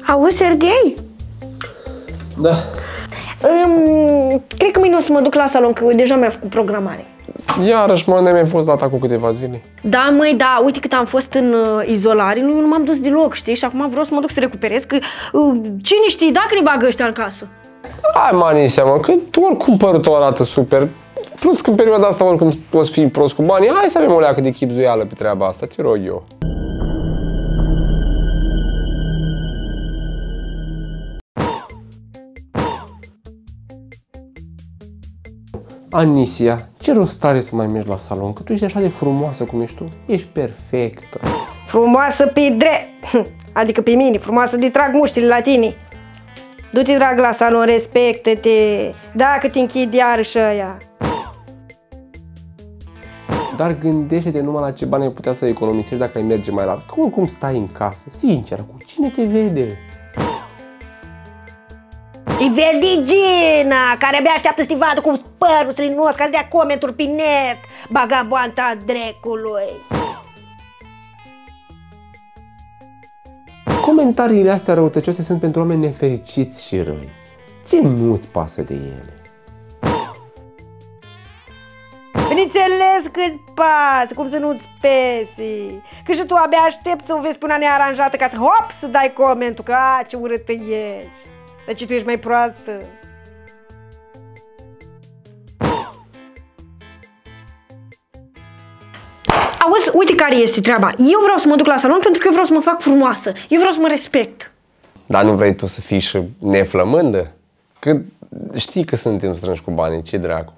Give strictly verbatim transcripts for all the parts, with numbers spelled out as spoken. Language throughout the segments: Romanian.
Auzi, Serghei? Da. Um, cred că mâine o să mă duc la salon, că deja mi-a făcut programare. Iarăși, mă, ne-ai fost data cu câteva zile. Da, măi, da, uite cât am fost în uh, izolare, nu, nu m-am dus deloc, știi? Și acum vreau să mă duc să recuperez, că uh, cine știe dacă ne bagă ăștia în casă? Hai, mani, seama, că oricum părul tău arată super. Plus că în perioada asta oricum poți fi prost cu banii. Hai să avem o leacă de chipzuială pe treaba asta, te rog eu. Anisia, ce rost are să mai mergi la salon? Că tu ești așa de frumoasă cum ești tu. Ești perfectă. Frumoasă pe drept, adică pe mine, frumoasă de trag muștile la tine. Du-te, drag, la salon, respectă-te, dacă te închid iarăși ăia. Dar gândește-te numai la ce bani ai putea să economisești dacă ai merge mai larg. Că oricum stai în casă, sincer, cu cine te vede? Te vede Gina, care abia așteaptă să te vadă cu părul slinos, care dea comenturi pe net, bagaboanta drecului. Comentariile astea răutăcioase sunt pentru oameni nefericiți și răi. Ce nu-ți pasă de ele? Bineînțeles că-ți pasă, cum să nu-ți pese. Că și tu abia aștepți să o vezi pe una nearanjată ca să hop să dai comentul că a, ce urâtă ești. Dar ce tu ești mai proastă? Auzi, uite care este treaba. Eu vreau să mă duc la salon pentru că eu vreau să mă fac frumoasă. Eu vreau să mă respect. Dar nu vrei tu să fii și neflămândă? Că știi că suntem strânși cu banii, ce dracu.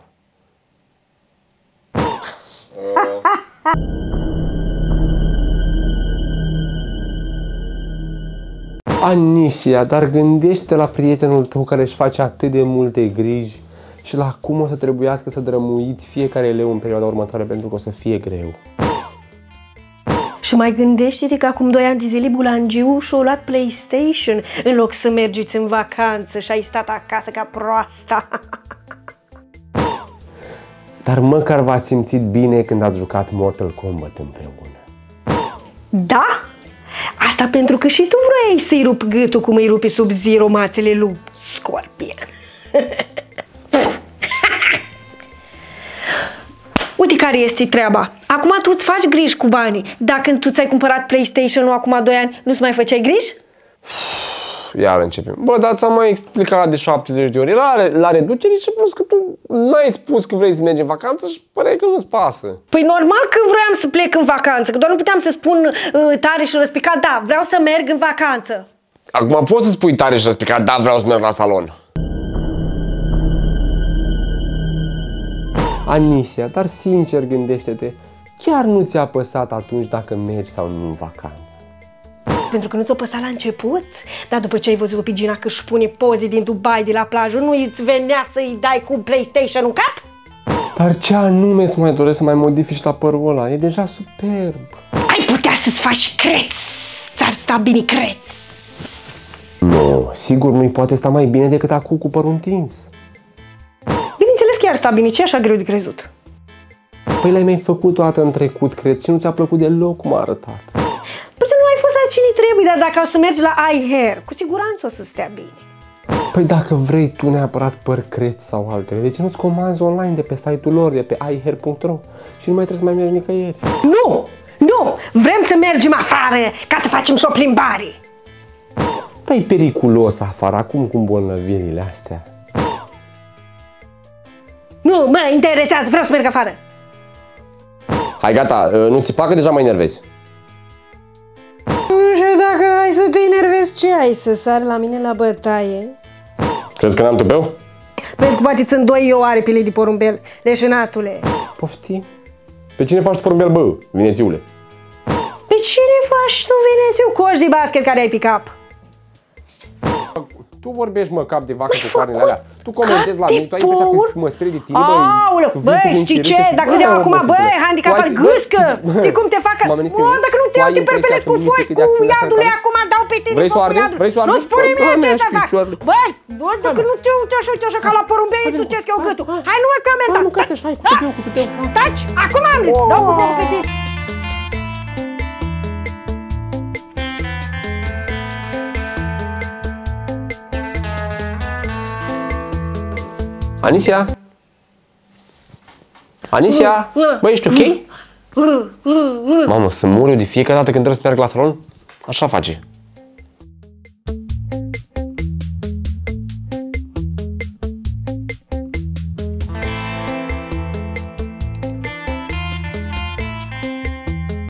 Anisia, dar gândește-te la prietenul tău care își face atât de multe griji și la cum o să trebuiască să drămuiți fiecare leu în perioada următoare pentru că o să fie greu. Și mai gândește-te că acum doi ani de zile Bulangiu și-a luat PlayStation în loc să mergeți în vacanță și ai stat acasă ca proasta. Dar măcar v-ați simțit bine când ați jucat Mortal Kombat împreună. Da? Asta pentru că și tu vrei să-i rup gâtul cum îi rupi Sub-Zero mațele lui Scorpion. Uite care este treaba. Acum tu îți faci griji cu banii. Dacă tu ți-ai cumpărat PlayStation-ul acum doi ani, nu-ți mai făceai griji? Iar începem. Bă, dar ți-am mai explicat de șaptezeci de ori. La, la reducere și plus că tu n-ai spus că vrei să mergi în vacanță și păreai că nu-ți pasă. Păi normal că vroiam să plec în vacanță, că doar nu puteam să spun uh, tare și răspicat, da, vreau să merg în vacanță. Acum poți să spui tare și răspicat, da, vreau să merg la salon. Anisia, dar sincer gândește-te, chiar nu ți-a păsat atunci dacă mergi sau nu în vacanță? Pentru că nu ți-o păsa la început, dar după ce ai văzut-o pe Gina că își pune poze din Dubai de la plajă, nu îți venea să-i dai cu PlayStation în cap? Dar ce anume îți mai doresc să mai modifici la părul ăla? E deja superb. Ai putea să-ți faci creț, ți-ar sta bine creț. Nu, sigur nu-i poate sta mai bine decât acum cu părul întins. Bineînțeles că i-ar sta bine, ce e așa greu de crezut? Păi l-ai mai făcut o dată în trecut, cred, și nu ți-a plăcut deloc cum a arătat. Poate nu ai fost la cine trebuie, dar dacă o să mergi la iHair, cu siguranță o să stea bine. Păi dacă vrei tu neapărat păr creț sau altele, de ce nu-ți comanzi online de pe site-ul lor, de pe i hair punct ro și nu mai trebuie să mai mergi nicăieri? Nu! Nu! Vrem să mergem afară ca să facem și o plimbare! Dar e periculos afară, acum cu îmbolnăvirile astea. Nu, mă interesează, vreau să merg afară! Hai, gata, nu ți pacă, deja mă enervezi. Nu știu dacă ai să te enervezi, ce ai să sari la mine la bătaie? Crezi că n-am tupeu? Vezi că poate sunt doi eu aripile de porumbel, leșinatule. Poftim? Pe cine faci tu porumbel, bă, vinețiule? Pe cine faci tu, vinețiu, coș de basket care ai pe cap? Tu vorbești, mă, cap de vacă cu carnele alea. Tu comentezi la mine, tu ai impresia că mă sperii de tine, băi. Aoleu, băi, știi ce? Dacă te iau acum, băi, handicap al gâscă, știi cum te facă? Mă, dacă nu te iau, te perpelezi cu foi, cu iadule, acum dau pe tine. Vrei să o ardem? Vrei să o ardem? Nu spune mie ce să fac. Băi, băi, dacă nu te uite așa, uite așa, ca la porumbei, îți sucesc eu gâtul. Hai, nu mă comenta. Hai, nu cățești, hai, cu tău, cu tău. Taci, acum am zis, dau cu focul pe tine. Anisia? Anisia? Băi, ești ok? Mamă, să mor eu de fiecare dată când trebuie să merg la salon? Așa face.